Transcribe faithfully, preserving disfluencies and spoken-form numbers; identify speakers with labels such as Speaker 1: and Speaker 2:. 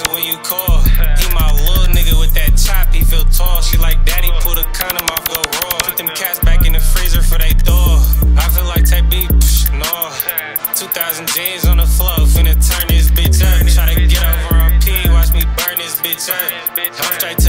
Speaker 1: answer when you call. He my little nigga with that chop, he feel tall. She like, daddy, pull the condom off, go raw. Put them cats back in the freezer for they thaw. I feel like type B, psh, no. two thousand jeans on the floor, finna turn this bitch up. Try to get over on P, watch me burn this bitch up. I'm straight